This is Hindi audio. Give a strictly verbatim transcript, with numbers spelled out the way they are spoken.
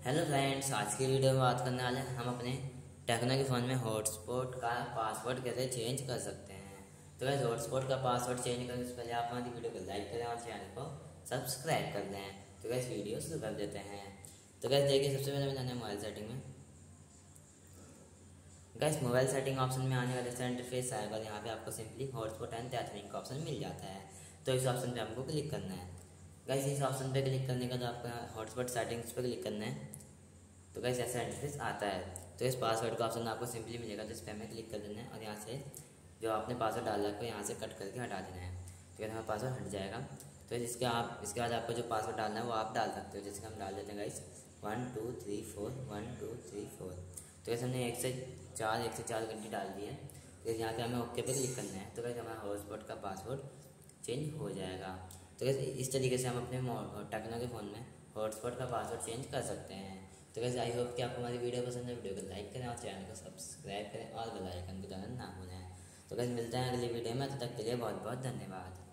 हेलो फ्रेंड्स, आज की वीडियो में बात करने वाले हैं हम अपने टेक्नो के फ़ोन में हॉटस्पॉट का पासवर्ड कैसे चेंज कर सकते हैं। तो वैसे हॉटस्पॉट का पासवर्ड चेंज करने से पहले आप हमारी वीडियो को लाइक करें और चैनल को सब्सक्राइब कर लें। तो वैसे वीडियो शुरू कर देते हैं। तो वैसे देखिए, सबसे पहले मैं जाना है मोबाइल सेटिंग में। गैस मोबाइल सेटिंग ऑप्शन में आने वाले इंटरफेस आएगा, यहाँ पे आपको सिंपली हॉटस्पॉट एंड टैथरिंग का ऑप्शन मिल जाता है। तो इस ऑप्शन पे आपको क्लिक करना है। गैस इस ऑप्शन पे क्लिक करने के बाद आपका हॉटस्पॉट सेटिंग्स पे क्लिक करना है। तो गैस ऐसा इंटरफेस आता है। तो इस पासवर्ड का ऑप्शन आपको सिंपली मिलेगा, तो इस पर हमें क्लिक कर देना है और यहाँ से जो आपने पासवर्ड डाला है यहाँ से कट करके हटा देना है। तो हमारा पासवर्ड हट जाएगा। तो इसके आप इसके बाद आपको जो पासवर्ड डालना है वो आप डाल सकते हो। जैसे हम डाल देते हैं guys one two three four one two three four. तो वैसे हमने एक से चार एक से चार घंटे डाल दिए हैं। तो यहाँ पे हमें ओके पे क्लिक करना है। तो वैसे हमारा हॉटस्पॉट का पासवर्ड चेंज हो जाएगा। तो वैसे इस तरीके से हम अपने टेक्नो के फ़ोन में हॉटस्पॉट का पासवर्ड चेंज कर सकते हैं। तो वैसे आई होप कि आपको हमारी वीडियो पसंद है। वीडियो को लाइक करें और चैनल को सब्सक्राइब करें और बेल आइकन को दबाना ना भूलें। तो वैसे मिलते हैं अगली वीडियो में। तब तक के लिए बहुत बहुत धन्यवाद।